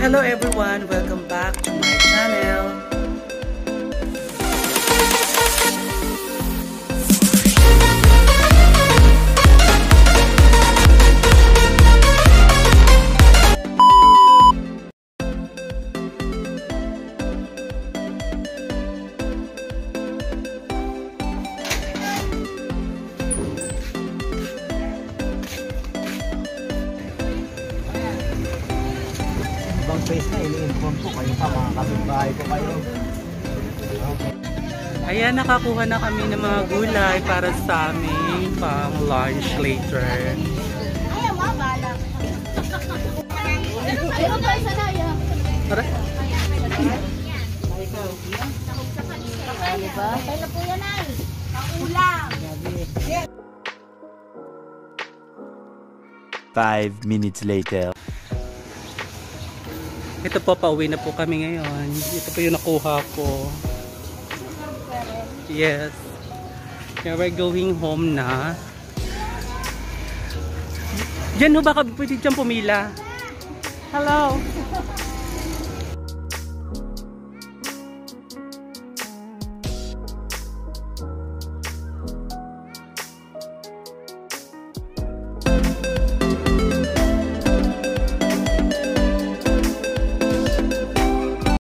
Hello everyone! Welcome back to my channel. Ibang place na, ini-inform po kayo pa, mga kapitbahay po kayo. Ayan, nakakuha na kami ng mga gulay para sa aming pang lunch later. Ayaw mo, balak. Ayaw mo, sanaya. Tara. Diba? Kaya na po yan ay. Ulam. 5 minutes later. Ito po, pauwi na po kami ngayon. Ito po yung nakuha ko. Yes. Yeah, we're going home na. Diyan ho ba pwede dyan pumila? Hello.